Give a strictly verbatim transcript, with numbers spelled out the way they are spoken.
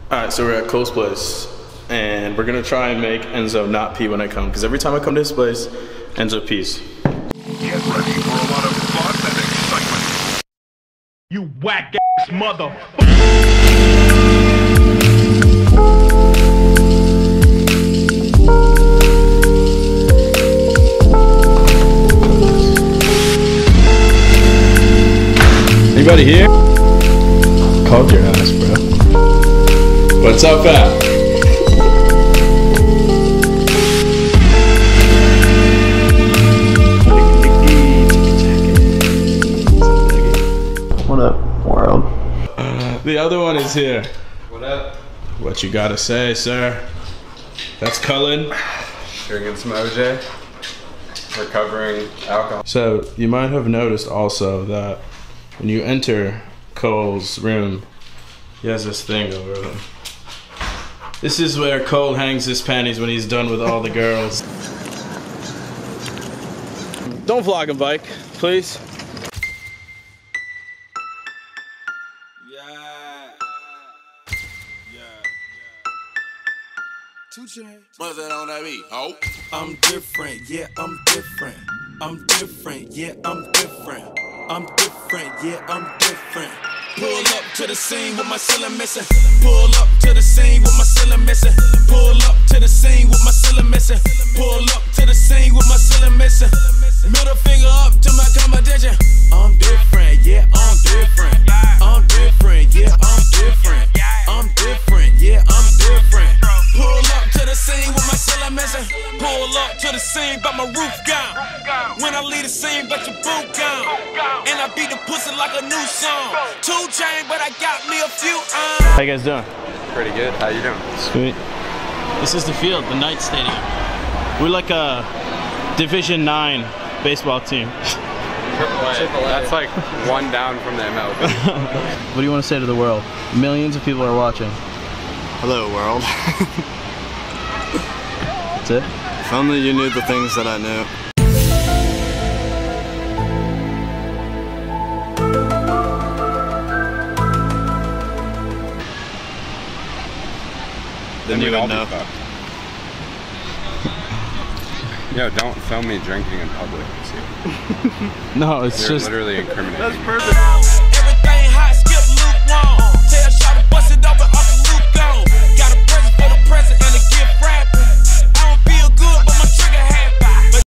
Alright, so we're at Cole's place, and we're gonna try and make Enzo not pee when I come, because every time I come to this place, Enzo pees. Get ready for a lot of fun and excitement. You whack ass mother. Anybody here? Called your ass, bro. What's up, Pat? What up, world? The other one is here. What up? What you gotta say, sir? That's Cullen. Drinking some O J. Recovering alcohol. So, you might have noticed also that when you enter Cole's room, he has this thing over him. This is where Cole hangs his panties when he's done with all the girls. Don't vlog him, bike, please. Yeah. Yeah. Two chains. What's that on that beat? Oh. I'm different, yeah, I'm different. I'm different, yeah, I'm different. I'm different, yeah, I'm different. Pull up to the scene with my ceiling missing. Pull up to the scene with my ceiling missing. Pull up to the scene with my ceiling missing. Pull up to the scene with my ceiling missing. Middle finger up to my competition. I'm different, yeah, I'm different. I'm different, yeah, I'm different. I'm different, yeah, I'm different. Pull up to the scene with my ceiling missing. Pull up to the scene, but my roof gone. When I leave the scene, but your boot gone. And I beat the pussy like a new song. Two chain, but I got me a few. Um. How you guys doing? Pretty good. How you doing? Sweet. This is the field, the Knight Stadium. We're like a Division nine baseball team. Triple A. That's like one down from the M L B. What do you want to say to the world? Millions of people are watching. Hello, world. That's it? If only you knew the things that I knew. Then you would know. Yo, don't film me drinking in public. No, it's You're just literally incriminating. That's perfect.